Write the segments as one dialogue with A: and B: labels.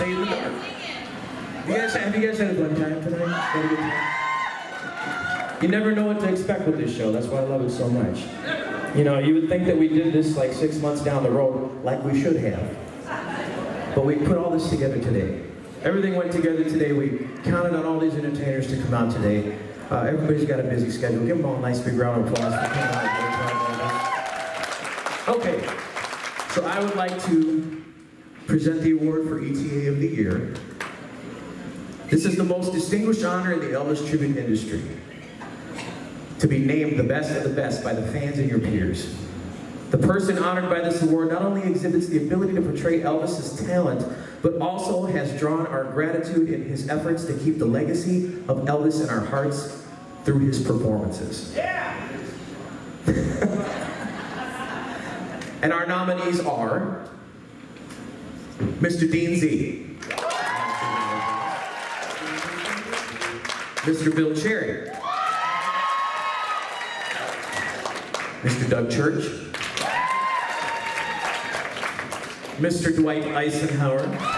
A: stay in the dark. Have you guys had a fun time tonight? Had a good time? You never know what to expect with this show. That's why I love it so much. You know, you would think that we did this like 6 months down the road, like we should have. But we put all this together today. Everything went together today. We counted on all these entertainers to come out today. Everybody's got a busy schedule. Give them all a nice big round of applause for coming out. Okay, so I would like to present the award for ETA of the Year. This is the most distinguished honor in the Elvis tribute industry. To be named the best of the best by the fans and your peers. The person honored by this award not only exhibits the ability to portray Elvis's talent, but also has drawn our gratitude in his efforts to keep the legacy of Elvis in our hearts through his performances. Yeah! And our nominees are Mr. Dean Z, Mr. Bill Cherry, Mr. Doug Church, Mr. Dwight Eisenhower,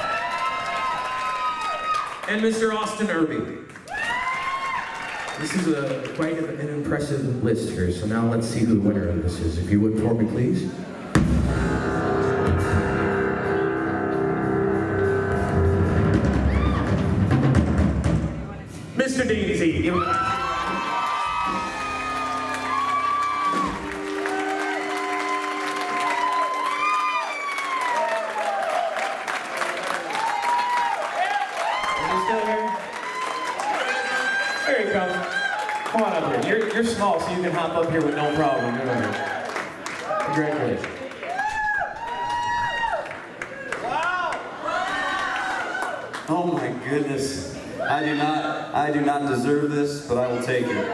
A: and Mr. Austin Irby. This is quite an impressive list here, so now let's see who the winner of this is. If you would for me, please. Mr. Dean Z. Give him a There you come. Come on up here. You're small, so you can hop up here with no problem. Congratulations.
B: Wow! Oh my goodness. I do not deserve this, but I will take it.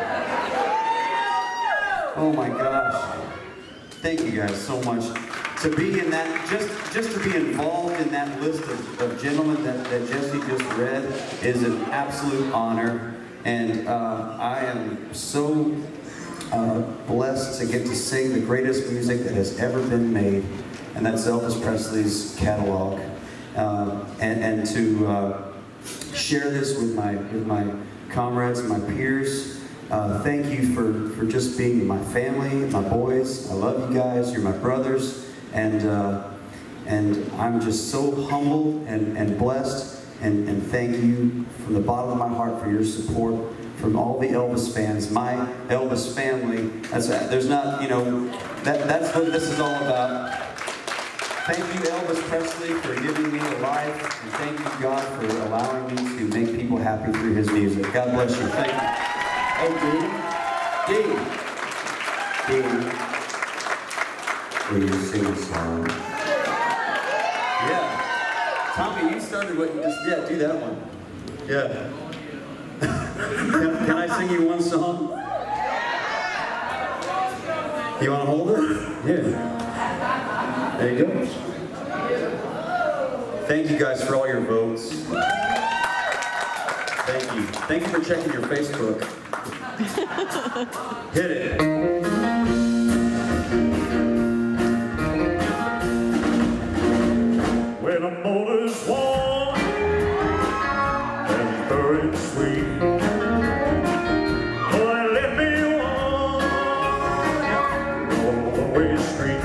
B: Oh my gosh. Thank you guys so much. To be in that, just to be involved in that list of gentlemen that Jesse just read is an absolute honor. And I am so blessed to get to sing the greatest music that has ever been made, and that's Elvis Presley's catalog. And to share this with my comrades and my peers. Thank you for just being my family, my boys. I love you guys. You're my brothers, and I'm just so humbled and blessed. And thank you from the bottom of my heart for your support from all the Elvis fans, my Elvis family. There's not, you know, that's what this is all about. Thank you, Elvis Presley, for giving me a life, and thank you, God, for allowing me to make people happy through his music. God bless you. Thank you. Hey, Dean. Will you sing a song? Yeah. Tommy, you started what you just did. Do that one. Yeah. Can I sing you one song? You want to hold it? Yeah. There you go. Thank you guys for all your votes. Thank you. Thank you for checking your Facebook. Hit it.
C: When a motor's warm and very sweet, boy, let me walk on the one-way street.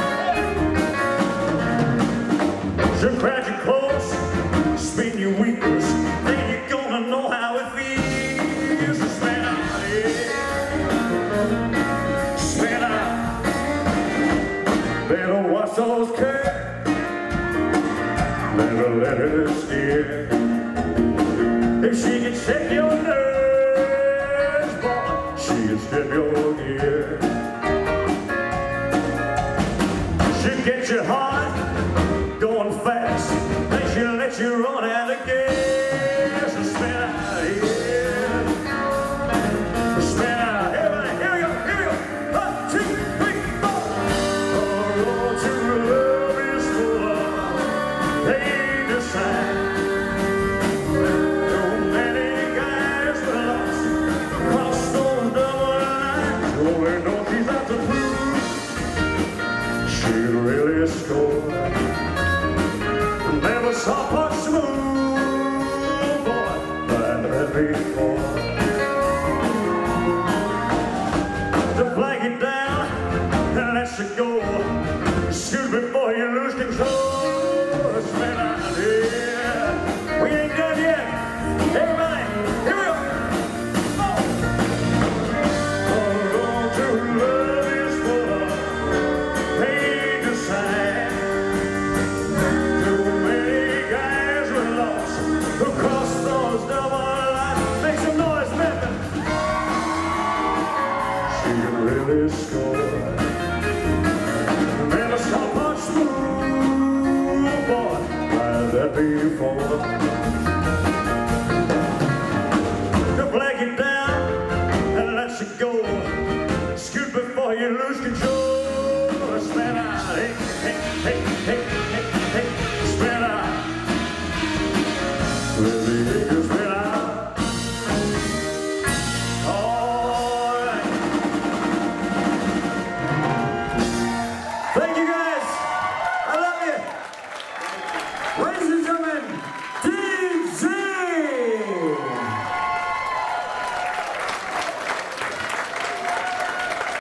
C: She'll crack your clothes, spin your weakness, then you're gonna know how it feels to spin out, yeah. Spin out. Better watch those curves. Never let her steer. If she can shake your nerves, boy, she can strip your gear. She'll get your heart going fast, then she'll let you run out of gas and spin out, yeah. Spin out, everybody, here we go, here we go. 1, 2, 3, 4. The road to love is full of pain to sign. So many guys were lost across those double lines. Only know she's out to prove she really scored. Never saw much smooth. We ain't done yet. Everybody, here we go. Oh, to love is for pain to sign. Too many guys were lost who crossed those double lines. Make some noise, Memphis. She can really score. Memphis come punch through, boy, like that before.